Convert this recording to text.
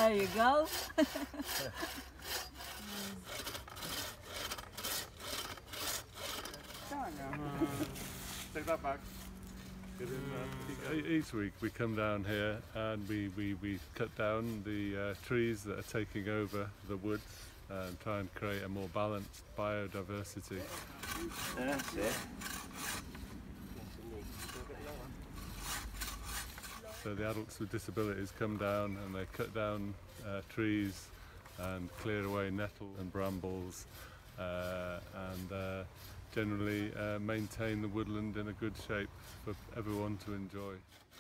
There you go. Take that back. Get in there. Each week we come down here and we cut down the trees that are taking over the woods and try and create a more balanced biodiversity. That's it. So the adults with disabilities come down and they cut down trees and clear away nettle and brambles and generally maintain the woodland in a good shape for everyone to enjoy.